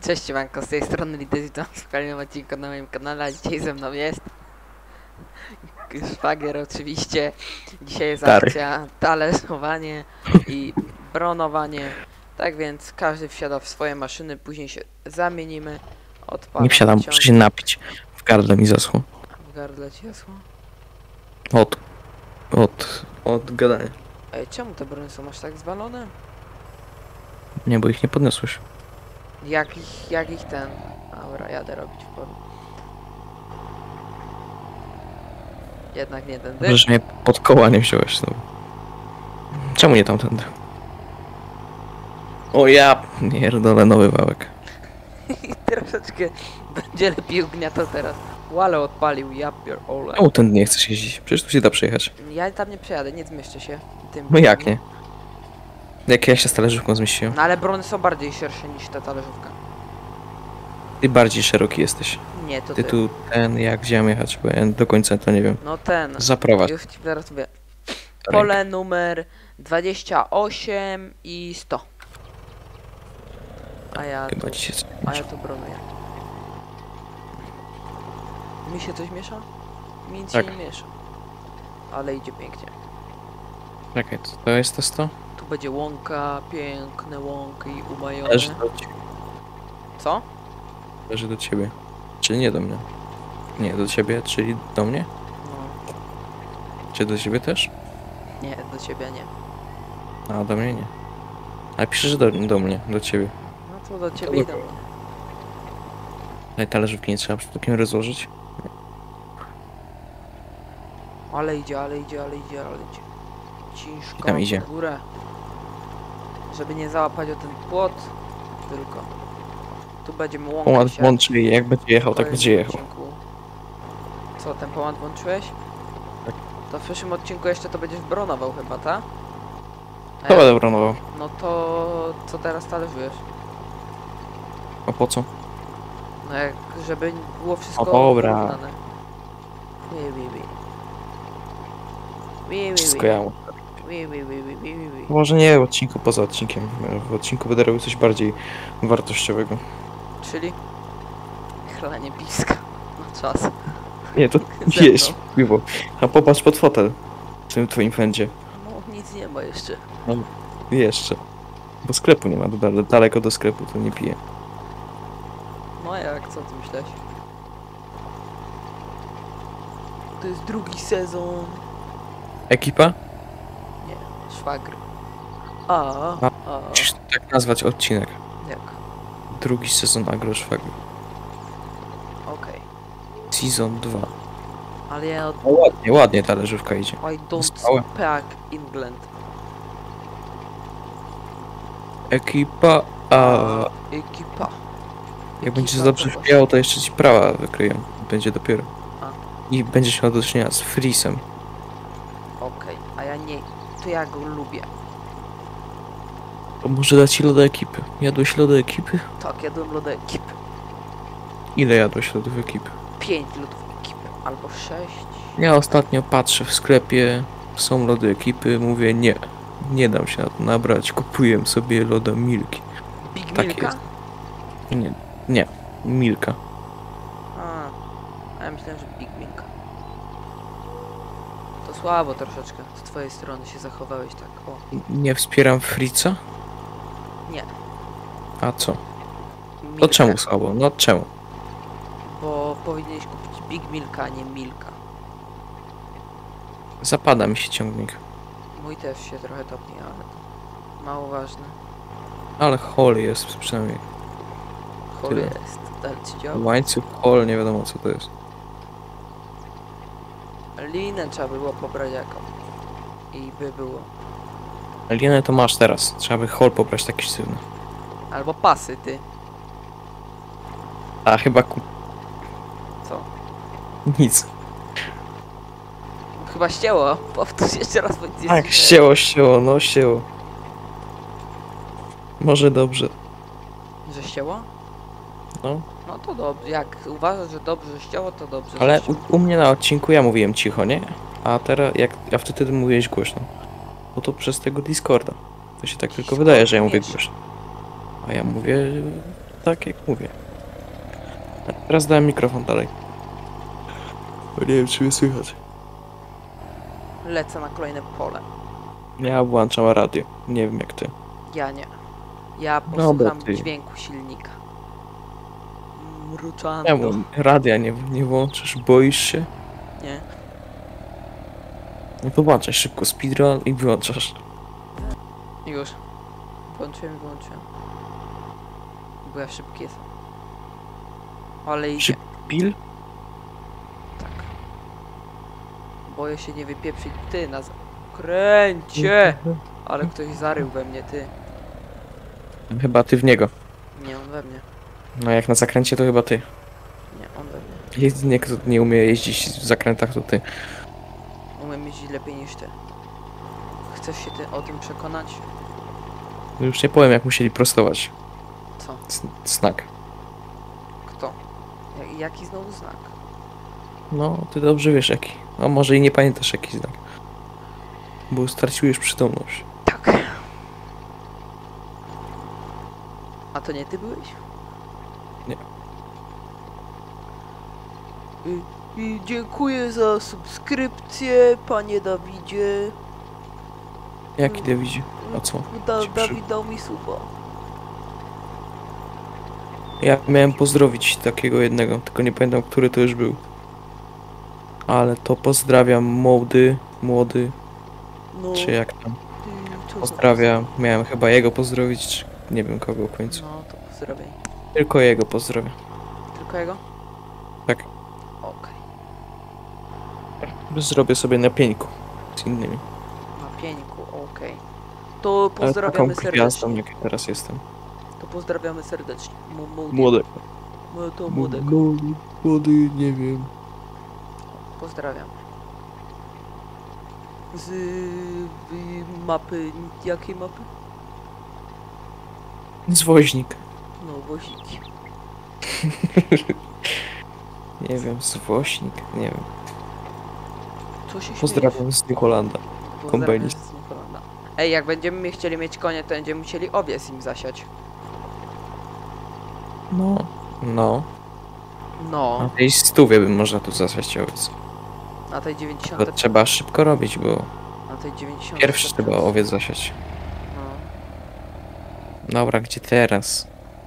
Cześć siemanko, z tej strony Lides, witam w kolejnym odcinku na moim kanale, a dzisiaj ze mną jest szwagier oczywiście. Dzisiaj jest akcja talerzowanie i bronowanie. Tak więc każdy wsiada w swoje maszyny, później się zamienimy. Odpalam Nie wsiadam, ciąg. muszę się napić. W gardle mi zaschło. W gardle ci jasło. Od gadania. Ej, czemu te brony są aż tak zwalone? Nie, bo ich nie podniosłeś. Jak ich ten... Dobra, jadę robić w polu. Jednak nie tędy. Dobrze, że mnie pod koła nie wziąłeś znowu. Czemu nie tamtędy? O ja pierdolę, nowy wałek. I troszeczkę będzie lepiej ugniatał teraz. Łale odpalił, ja pierdolę. Czemu tędy nie chcesz jeździć? Przecież tu się da przejechać. Ja tam nie przejadę, nie zmieszczę się tym. No jak nie? Jak ja się z talerzówką zmieściłem? No ale brony są bardziej szersze niż ta talerzówka. Ty bardziej szeroki jesteś. Nie, to Ty tu jak gdzie mam jechać, bo ja do końca to nie wiem. No ten. Zaprowadź. Już ci zaraz mówię. Pole numer 28 i 100. A ja Chyba to, ci się a ja to bronuję. Mi się coś miesza? Mi nic Tak. się nie miesza. Ale idzie pięknie. Czekaj, to jest to 100? Tu będzie łąka, piękne łąki umajone. Leży do ciebie. Co? Leży do ciebie. Czyli nie do mnie. Nie, do ciebie, czyli do mnie? No. Czy do ciebie też? Nie, do ciebie nie. A do mnie nie. Ale piszesz do mnie, do ciebie. No to do ciebie i do mnie. Ale talerzówki nie trzeba przypadkiem rozłożyć? Ale idzie, ale idzie, ale idzie, ale idzie. Ciężko Tam idzie. w górę. Żeby nie załapać o ten płot, tylko. Tu będziemy łąkać Pomad się. włączy i jak będzie jechał, tak będzie jechał. Co, ten pomad włączyłeś? Tak. To w przyszłym odcinku jeszcze to będziesz bronował chyba, tak? To będę bronował. No to co teraz talerzujesz? A po co? No jak, żeby było wszystko O, dobra. porównane. Wszystko ja mu. Wi. Może nie w odcinku, poza odcinkiem. W odcinku będę robił coś bardziej wartościowego. Czyli? Chlanie bliska. No czas. Nie, to Ze mną. jeść piwo. A popatrz pod fotel. W tym twoim fędzie. No nic nie ma jeszcze. Jeszcze. Bo sklepu nie ma, daleko do sklepu, to nie piję. No jak, co ty myślałeś? To jest drugi sezon. Ekipa? Nie, szwagr. A. Musisz tak nazwać odcinek. Jak? Drugi sezon Agroszwagry. Okej. Season 2. Ale ja od... No ładnie, ładnie talerzówka idzie. I don't Zostałem. speak England. Ekipa, a Ekipa. jak będziesz Ekipa dobrze to wbijał, to jeszcze ci prawa wykryją. Będzie dopiero. A. I będziesz miał do czynienia z Freezem. Okej, a ja nie. To ja go lubię. To może dać ci lodo ekipy. Jadłeś lodo ekipy? Tak, jadłem lody ekipy. Ile jadłeś lodów ekipy? 5 lodów ekipy. Albo 6. Ja ostatnio patrzę w sklepie, są lody ekipy, mówię nie. Nie dam się na to nabrać, kupuję sobie loda Milki. Big Tak Milka? jest. Nie, Milka. A ja myślałem, że Big Milka. To słabo troszeczkę. Z twojej strony się zachowałeś tak. O. Nie wspieram Frica? Nie. A co? To Milkę. czemu słabo? No czemu? Bo powinieneś kupić Big Milka, a nie Milka. Zapada mi się ciągnik. Mój też się trochę topnie, ale to mało ważne. Ale hol jest przynajmniej. Chory Tyle. jest. Dalej ci działa. Łańcuch, hol, nie wiadomo co to jest. Linę trzeba było pobrać jaką. I by było. Alienę to masz teraz. Trzeba by hol pobrać taki sztywny. Albo pasy, ty. A chyba Co? nic. Chyba ścięło. Powtórz jeszcze raz, bo nic nie Tak, słyszałem. ścięło, ścięło. Może dobrze. Że ścięło? No. No to dobrze. Jak uważasz, że dobrze, że ścięło, to dobrze. że Ale ścięło. u mnie na odcinku ja mówiłem cicho, nie? A teraz, a wtedy mówiłeś głośno. Bo to przez tego Discorda. To się tak tylko wydaje, że ja mówię Wiesz. głośno. A ja mówię Tak jak mówię. A teraz dałem mikrofon dalej. Bo nie wiem, czy mnie słychać. Lecę na kolejne pole. Ja włączam radio. Nie wiem jak ty. Ja nie. Ja Dobra, posłucham ty. dźwięku silnika. Mruczando. Czemu radia nie włączysz? Boisz się? Nie. No to włączaj szybko speedrun i wyłączasz. Już. Włączyłem. Bo ja szybki jestem. Ale idzie. Szybki pil? Tak. Boję się nie wypieprzyć ty na kręcie! Ale ktoś zarył we mnie, ty. Chyba ty w niego. Nie, on we mnie. No jak na zakręcie to chyba ty. Nie, on we mnie. Jedynie kto nie umie jeździć w zakrętach to ty. Umiem jeździć lepiej niż ty. Chcesz się ty o tym przekonać? No już nie powiem jak musieli prostować. Co? Znak. Kto? Jaki znowu znak? No, ty dobrze wiesz jaki. A może i nie pamiętasz jaki znak. Bo straciłeś przytomność. Tak. A to nie ty byłeś? Nie. I dziękuję za subskrypcję, panie Dawidzie. Jaki Dawidzie? A co? Dawid dał mi suba. Ja miałem pozdrowić takiego jednego, tylko nie pamiętam, który to już był. Ale to pozdrawiam młody, No, czy jak tam. co to Pozdrawiam, miałem chyba jego pozdrowić, czy nie wiem kogo w końcu. No to pozdrawiam. Tylko jego pozdrawiam. Tylko jego? Tak. Okej. Zrobię sobie na pieńku z innymi. Na pieńku, okej. To Ale pozdrawiamy taką gwiazdą, serdecznie. jak teraz jestem. To pozdrawiamy serdecznie. Młody. To młodego. Młody, nie wiem. Pozdrawiam. Z mapy. Jakiej mapy? Zwoźnik. No, woziki. Nie wiem, zwoźnik, nie wiem. Co się śmiejesz? Pozdrawiam z New Hollanda. Pozdrawiam kombajnist. z New Hollanda. Ej, jak będziemy chcieli mieć konie, to będziemy musieli owiec im zasiać. No. No, Na tej stówie bym można tu zasłać owiec. na tej 90. To trzeba szybko robić, bo Na tej 90. pierwszy trzeba owiec zasiać. No. Dobra, gdzie teraz?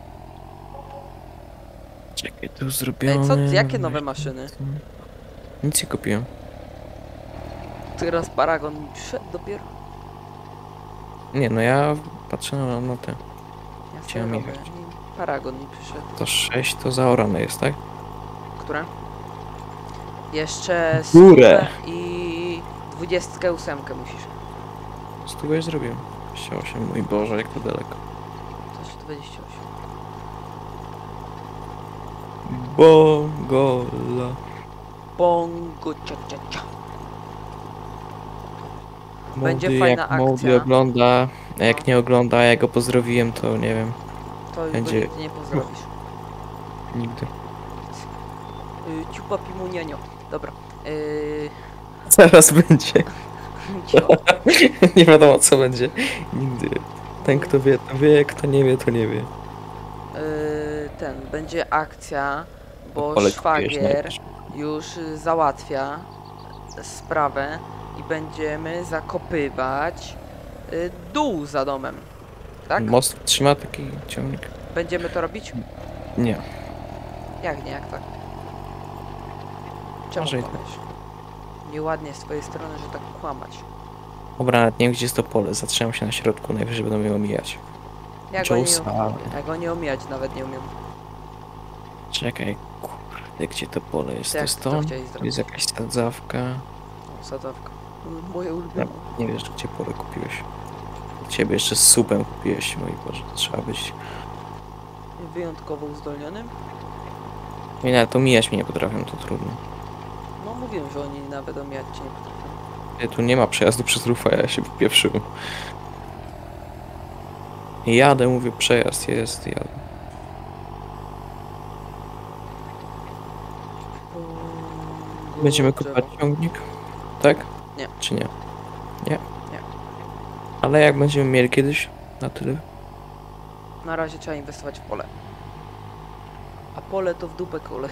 Czekaj, tu zrobione... Ej, jakie nowe maszyny? Nic nie kupiłem. Teraz Paragon mi przyszedł dopiero. Nie, no ja patrzę na te. Ja Chciałem sobie robię. jechać. Paragon mi przyszedł. To 6 to zaorane jest, tak? Które? Jeszcze Górę. 100 i 28 musisz. Stówę już zrobiłem. 28, mój Boże, jak to daleko. Coś 28. Bongola. Bongo cia cia cia. Będzie Młody, fajna jak akcja. Młody ogląda, a jak No. nie ogląda, a ja go pozdrowiłem, to nie wiem, To już Będzie- go nigdy nie pozdrowisz. nigdy. Ciupa pimunienio. Dobra. Zaraz będzie. Cio. Nie wiadomo co będzie. Nigdy. Ten kto wie, to wie, kto nie wie, to nie wie. Będzie akcja, bo Pole kupiłeś szwagier najpierw. już załatwia sprawę i będziemy zakopywać dół za domem. Tak? Most trzyma taki ciągnik? Będziemy to robić? Nie. Jak nie, jak tak? Czemu Może i kłamiesz? Nieładnie z twojej strony, że tak kłamać. Dobra, nawet nie wiem gdzie jest to pole. Zatrzymam się na środku, najwyżej będą mnie omijać. Ja go nie omijać nawet nie umiem. Czekaj, kurde, gdzie to pole jest? To Jak jest to to? chciałeś Tu zrobić? jest jakaś sadzawka. O, sadzawka. Moje No, ulubione. nie wiesz gdzie pole kupiłeś. Ciebie jeszcze z supem kupiłeś, moi Boże, to trzeba być. Wyjątkowo uzdolnionym? I nawet omijać mnie nie potrafią, to trudno. No mówiłem, że oni nawet omijać cię nie potrafią. Tu nie ma przejazdu przez rufa, ja się wypieprzyłem. Jadę, mówię, przejazd jest, jadę. Będziemy kupować ciągnik? Tak? Nie. Czy nie? Nie? Nie. Ale jak będziemy mieli kiedyś na tyle? Na razie trzeba inwestować w pole. A pole to w dupę kole.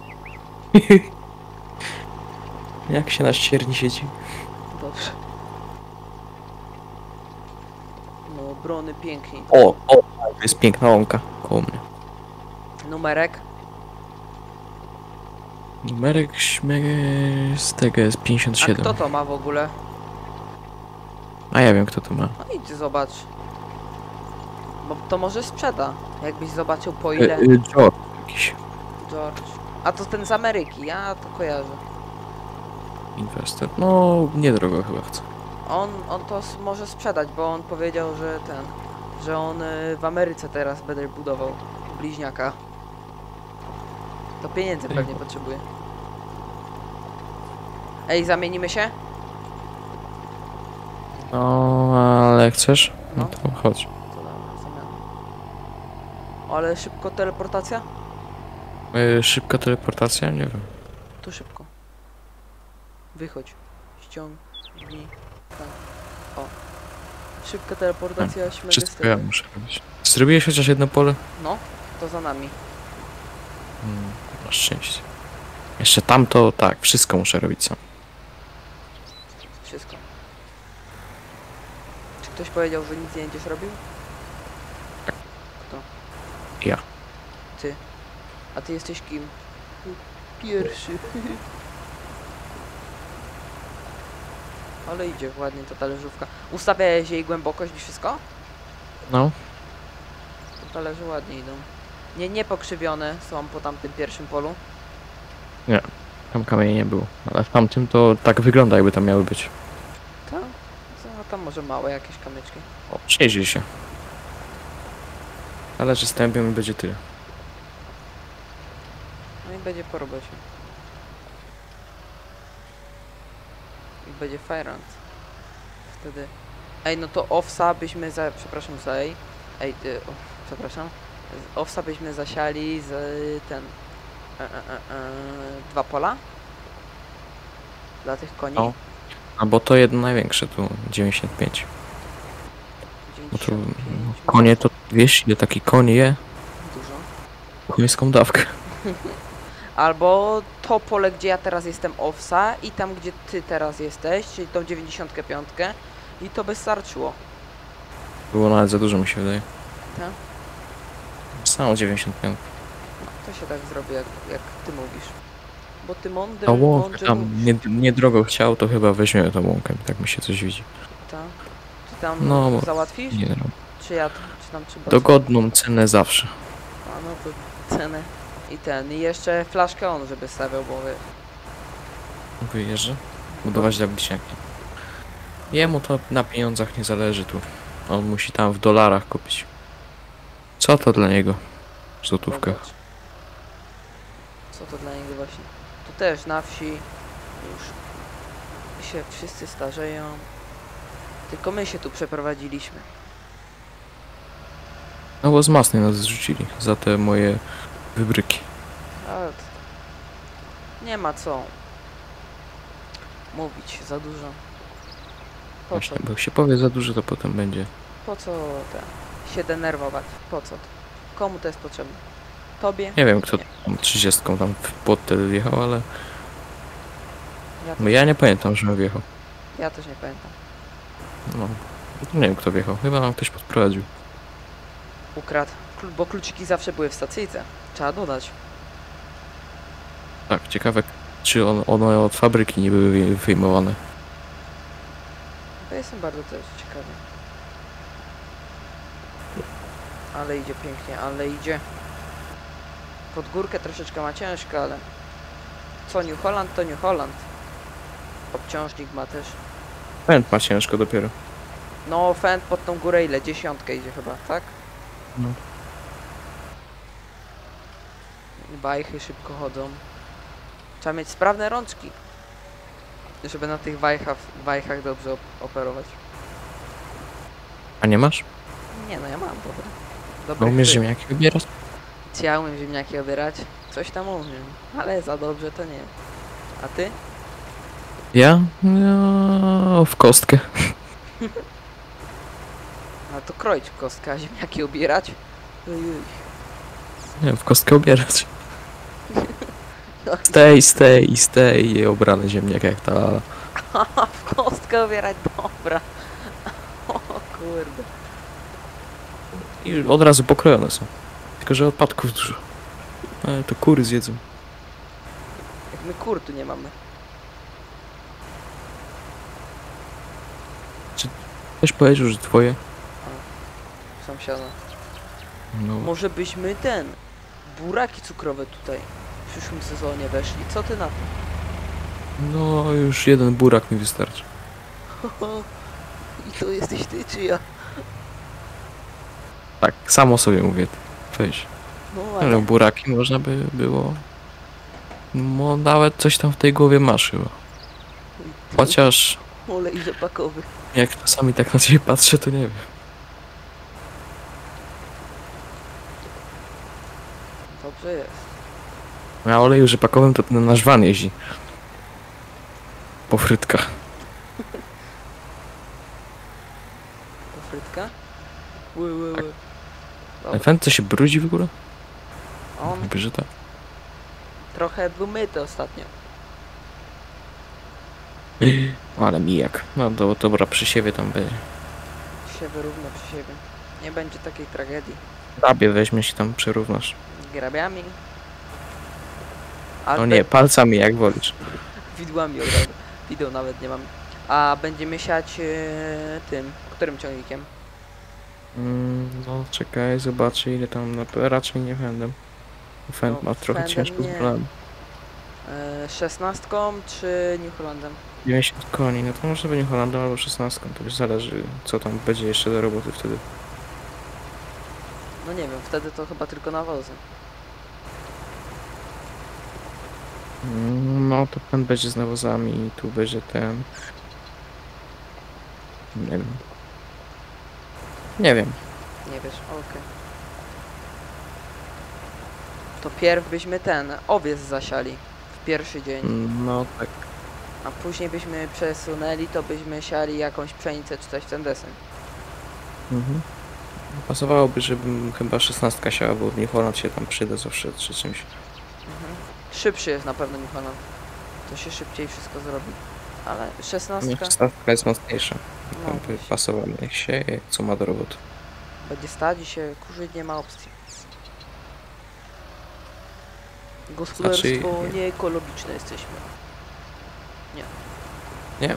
Jak się na ścierni siedzi? Dobrze. No, brony pięknie. O, to jest piękna łąka koło mnie. Numerek? Numerek z tego jest A 57. kto to ma w ogóle? A ja wiem kto to ma. No idź zobacz. Bo to może sprzeda. Jakbyś zobaczył po ile. George jakiś George. A to ten z Ameryki, ja to kojarzę. inwestor. No, niedrogo chyba chce. On to może sprzedać, bo on powiedział, że on w Ameryce teraz będzie budował bliźniaka. To pieniędzy pewnie potrzebuje. Ej, zamienimy się? No, ale chcesz? No No. to chodź. To dobra, zamiana. Ale szybko teleportacja? Szybka teleportacja? Nie wiem. Tu szybko. Wychodź. Ściągnij. Tak. O. Szybka teleportacja, śmigę Wszystko ja muszę robić. Zrobiłeś chociaż jedno pole? No, to za nami. Masz szczęście. Jeszcze tamto, tak, wszystko muszę robić sam. Wszystko. Czy ktoś powiedział, że nic nie będziesz robił? Kto? Ja. Ty. A ty jesteś kim? Pierwszy. Ale idzie ładnie ta talerzówka. Ustawiałeś jej głębokość i wszystko? No. To talerze ładnie idą. Nie pokrzywione są po tamtym pierwszym polu. Tam kamieni nie było. Ale w tamtym to tak wygląda jakby tam miały być. Tak? A tam może małe jakieś kamyczki. O, przejeździ się. Ale że stępią i będzie tyle. No i będzie po robocie. I będzie fajrant. Wtedy... Ej, no to owsa byśmy przepraszam za ej. Ej, przepraszam. Z owsa byśmy zasiali z ten... 2 pola? Dla tych koni? No. A bo to jedno największe, tu 95. Bo to 95. konie to, wiesz ile taki koń je? Dużo. Końską dawkę. Albo to pole, gdzie ja teraz jestem owsa i tam, gdzie ty teraz jesteś, czyli tą 95 i to by starczyło. Było nawet za dużo mi się wydaje. Tak? Samo 95. No, to się tak zrobi, jak ty mówisz. Bo ty mądry, A łąkę mądry tam mówisz. niedrogo chciał, to chyba weźmiemy tą łąkę, tak mi się coś widzi. Tak? Ty tam No, bo załatwisz? nie wiem. Czy ja, czy tam trzeba... Dogodną cenę zawsze. A no to cenę. I ten, i jeszcze flaszkę on, żeby stawiał, bo wiesz. Wyjeżdżę. Budować dla bliźniaki. Jemu to na pieniądzach nie zależy tu. On musi tam w dolarach kupić. Co to dla niego? W złotówkach. Zobacz. Co to dla niego właśnie? Tu też na wsi już się wszyscy starzeją. Tylko my się tu przeprowadziliśmy. No bo z masnej nas zrzucili za te moje wybryki. Ale nie ma co mówić za dużo. Po co? Właśnie, bo jak się powie za dużo, to potem będzie. Po co się denerwować? Po co? Komu to jest potrzebne? Tobie? Nie wiem kto Nie. tam 30 tam w płotel wjechał, ale Ja, no ja nie pamiętam, że wjechał. ja też nie pamiętam. No. Nie wiem kto wjechał. Chyba nam ktoś podprowadził. Ukradł. Bo kluczyki zawsze były w stacyjce. Trzeba dodać. Tak, ciekawe czy one od fabryki nie były wyjmowane. To jestem bardzo też ciekawy. Ale idzie pięknie, ale idzie. Pod górkę troszeczkę ma ciężko, ale... Co New Holland, to New Holland. Obciążnik ma też. Pęd ma ciężko dopiero. No, Fend pod tą górę ile? 10 idzie chyba, tak? No. Wajchy szybko chodzą. Trzeba mieć sprawne rączki, żeby na tych wajchach dobrze operować. A nie masz? Nie no, ja mam dobre. No Dobry umiesz chwyt. ziemniaki wybierać? Czy ja umiem ziemniaki obierać? Coś tam umiem, ale za dobrze to nie. A ty? Ja? No, w kostkę. A to kroić kostka, a ziemniaki obierać? Ojej. Nie wiem, w kostkę obierać. No. Stay i obrane ziemniak jak ta lala. Haha, w kostkę obierać, dobra. O kurde. I od razu pokrojone są. Tylko, że odpadków dużo. Ale to kury zjedzą. Jak my kur tu nie mamy. Ktoś powiedział, że twoje? Sąsiada. No. Może byśmy buraki cukrowe tutaj w przyszłym sezonie weszli. Co ty na to? No, już jeden burak mi wystarczy. I to jesteś ty czy ja? Tak, samo sobie mówię. Weź. No Ale ale buraki można by było... No, nawet coś tam w tej głowie masz chyba. Chociaż... olej rzepakowy. Jak czasami tak na ciebie patrzę, to nie wiem. Dobrze jest. Na oleju rzepakowym to ten nasz van jeździ. Po frytkach. To frytka? Ły. Ale Dobra. ten co się brudzi w ogóle? On Jakby, że tak. trochę był myty ostatnio. Ale mijak. No dobra, przy siewie tam będzie. Się wyrówna przy siebie. Nie będzie takiej tragedii. Grabie weźmie się tam przyrównasz. Grabiami. No nie, palcami jak wolisz. Widłami od razu. Wideł nawet nie mam. A będziemy siać tym, którym ciągnikiem? No czekaj, zobaczę ile tam, no, raczej nie będę. Fend No, ma trochę Fendem ciężko nie. z planem. 16 czy New Hollandem? 90 koni, no to może będzie Holandą albo 16, to już zależy co tam będzie jeszcze do roboty wtedy. No nie wiem, wtedy to chyba tylko nawozy. No to ten będzie z nawozami i tu będzie ten... Nie wiem. Nie wiem. Nie wiesz, okej. To pierw byśmy owiec zasiali w pierwszy dzień, No tak. a później byśmy przesunęli, to byśmy siali jakąś pszenicę czy coś w ten deseń. Mhm. Pasowałoby, żebym chyba 16 siała, bo w New Holland się tam przyda zawsze czy czymś. Mhm. Szybszy jest na pewno New Holland. To się szybciej wszystko zrobi. Ale 16 Nie, 16 jest mocniejsza. no, Tam by pasowało, niech sieje, co ma do roboty. będzie stać i się kurzyć, nie ma opcji. Gospodarstwo Znaczy- nieekologiczne jesteśmy. Nie. Nie.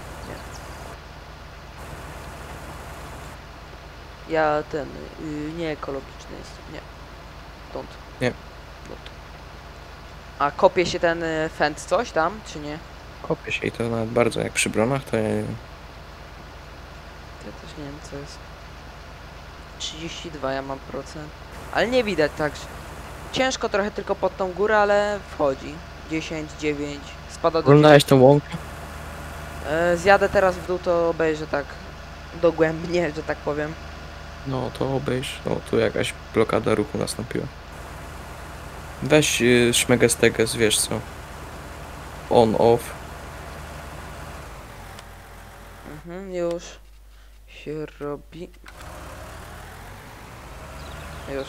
Ja nieekologiczny jestem. Nie. Don't. Nie. Don't. A kopie się ten fent coś tam, czy nie? Kopię się i to nawet bardzo, jak przy bronach, to ja nie wiem. Ja też nie wiem co jest. 32 ja mam procent. Ale nie widać tak. Ciężko trochę tylko pod tą górę, ale wchodzi. 10, 9. Spada do 10. Oglądałeś tą łąkę? Zjadę teraz w dół, to obejrzę tak dogłębnie, że tak powiem. No to obejrz. O, tu jakaś blokada ruchu nastąpiła. Weź szmeges teges, wiesz co? On, off. Mhm, już się robi. Już.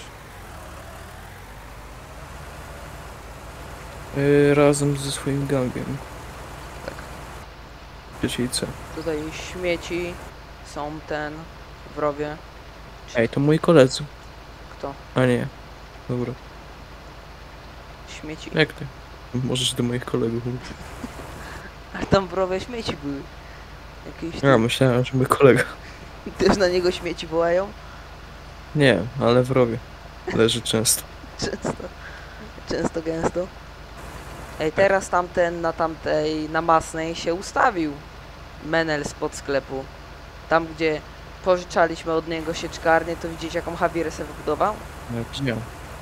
Razem ze swoim gangiem. Tak. Przeciwce. Tutaj śmieci są w rowie. Ej, to moi koledzy. Kto? A nie. Dobra. Śmieci. Jak ty? Możesz do moich kolegów mówić. A tam w rowie śmieci były. Jakieś Ja myślałem, że mój kolega. też na niego śmieci wołają? Nie, ale w rowie. Leży często. Często, gęsto. Ej, teraz na Masnej się ustawił menel spod sklepu. Tam, gdzie pożyczaliśmy od niego sieczkarnię, to widzieć jaką Javier sobie wybudował? Ja widziałem.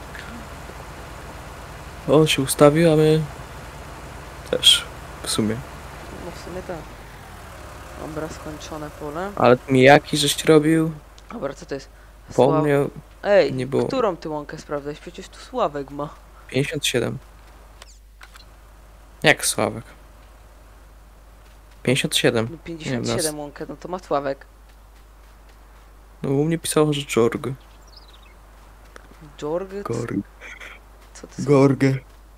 On się ustawił, a my też w sumie. No w sumie tak. Dobra, skończone pole. Ale mijaki żeś robił, Dobra, co to jest? po mnie Ej, nie było. którą ty łąkę sprawdzałeś? Przecież tu Sławek ma. 57. Jak Sławek? 57. No 57 łąkę, no to ma Sławek. No u mnie pisało, że Jorg. Jorg? Gorg. Co ty Gorgę.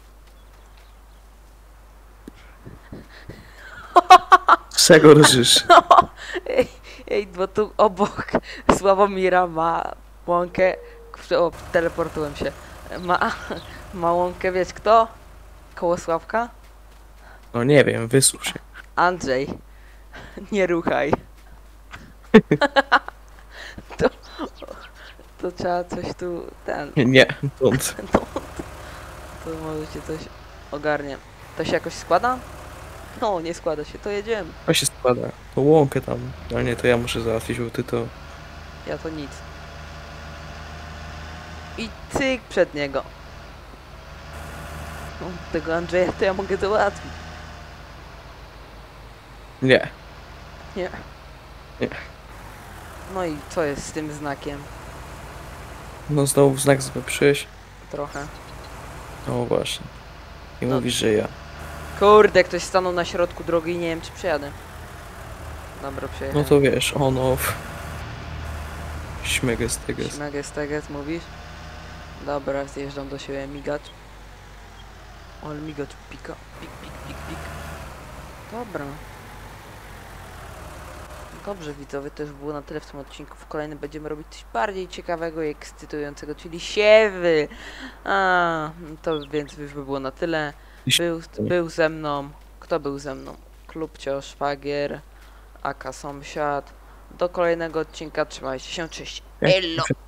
Z czego rżysz? Ej, bo tu obok Sławomira ma łąkę. O, teleportułem się. Ma łąkę, wiesz kto? Koło Sławka? No nie wiem, wysusz się. Andrzej. Nie ruchaj. to, to trzeba coś tu, Nie, stąd. to może się coś ogarnie. To się jakoś składa? No, nie składa się, to jedziemy. To się składa. To łąkę tam. No nie, to ja muszę załatwić, bo ty to... Ja to nic. I cyk przed niego. No, tego Andrzeja to ja mogę załatwić. Nie. Nie. Nie. No i co jest z tym znakiem? No znowu znak zepsułeś. Trochę. No właśnie. I No. mówisz, że ja. Kurde, ktoś stanął na środku drogi i nie wiem czy przejadę. Dobra, przejechałem. No to wiesz, on off. Śmeges teges. Śmeges mówisz? Dobra, zjeżdżam do siebie, migacz. Ale migacz pika. Pik, pik, pik, pik. Dobra. Dobrze widzowie, to już było na tyle w tym odcinku. W kolejnym będziemy robić coś bardziej ciekawego i ekscytującego, czyli siewy. To więc już by było na tyle. Był ze mną. Kto był ze mną? Klubcio, szwagier, Aka sąsiad. Do kolejnego odcinka, trzymajcie się, cześć. Elo!